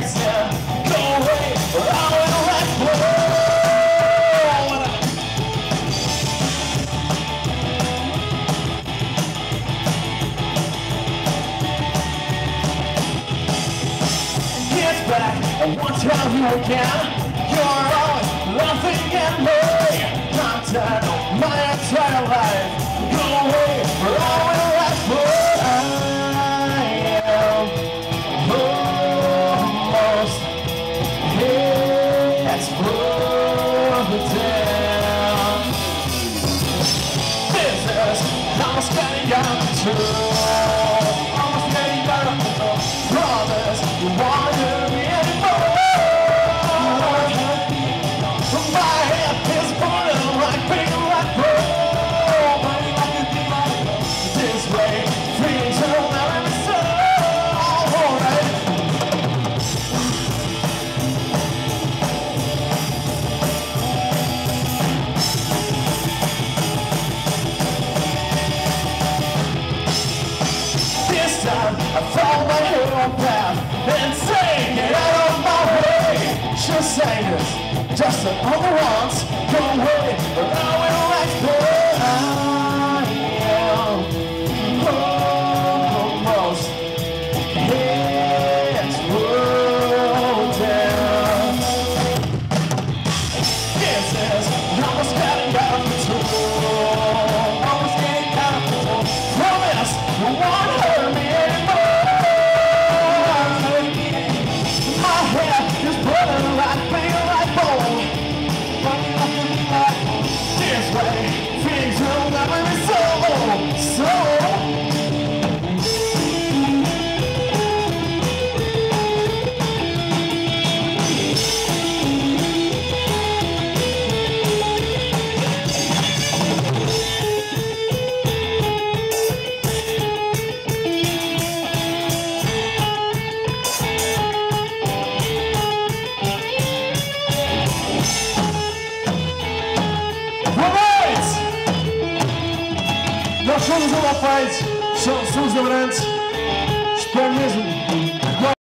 said, go away, but I will explode. Get back, I won't tell you again. You're always laughing at me. I'm tired of my entire life. Go away, but I will explode. Almost getting out of control. Almost getting out of control. Promise you won't hurt me anymore. My head is burning like big like gold. This way, things will never be so. Alright. This time I found my hero path and say, get out of my way. Just say this, just another once. Go away, but I will explode. I am almost exploded. This is almost getting out of control. Almost getting out of control. Promise you won't hurt me anymore. My hair is burning like big like bone. This way, things will never be so. Nós somos uma paz, somos lembrantes.